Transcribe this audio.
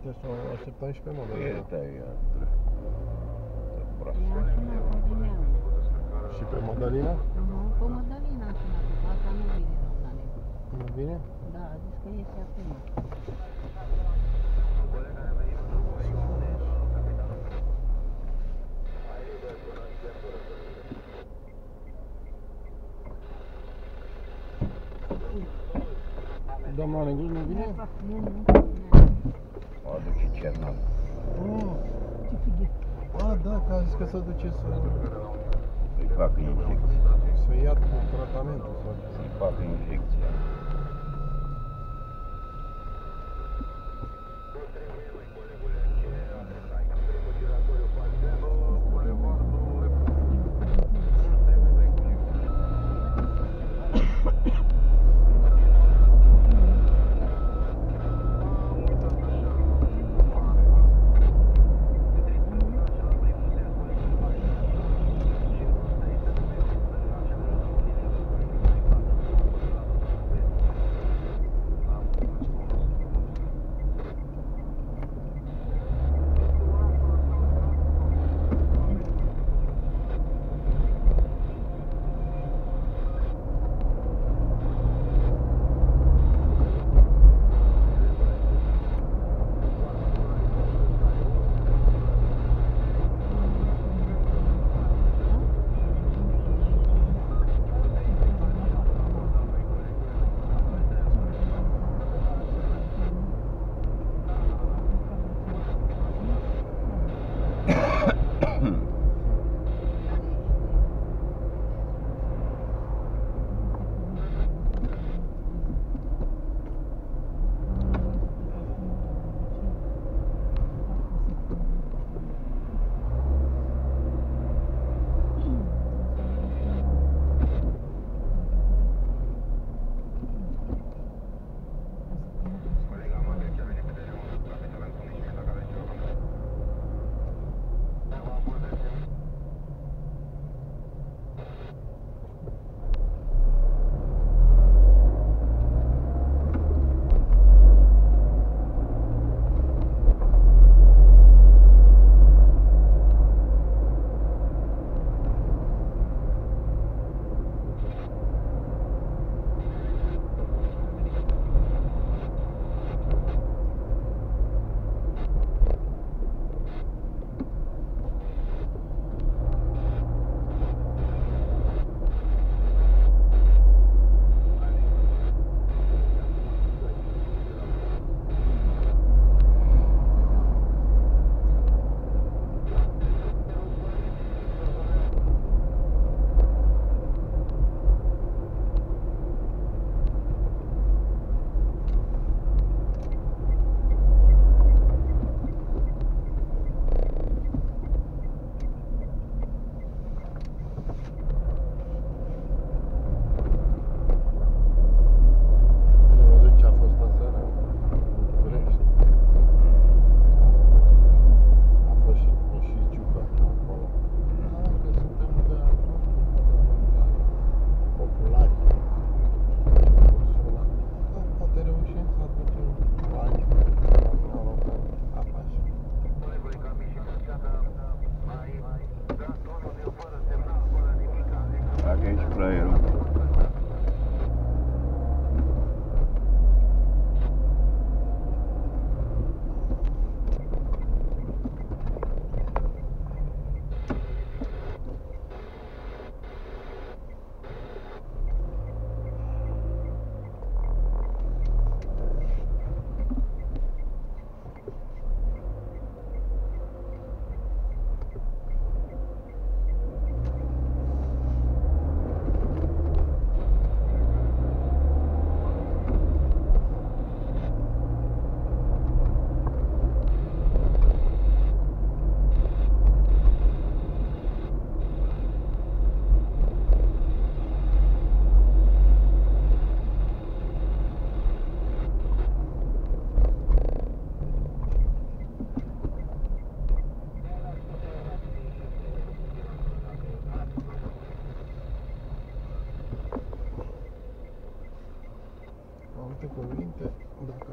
Trebuie să o așteptăm și pe Madalina. Și pe Madalina? Pe Madalina a sunat, asta nu vine la mine. Nu vine? Da, a zis că iese acum. Doamna Neguș nu vine? Nu. O aduce Cernal. Ce fighe. Da, că a zis că se duce Să-i facă injecție. să ia tratamentul sau ce. Să-i facă injecția. alte cuvinte, da.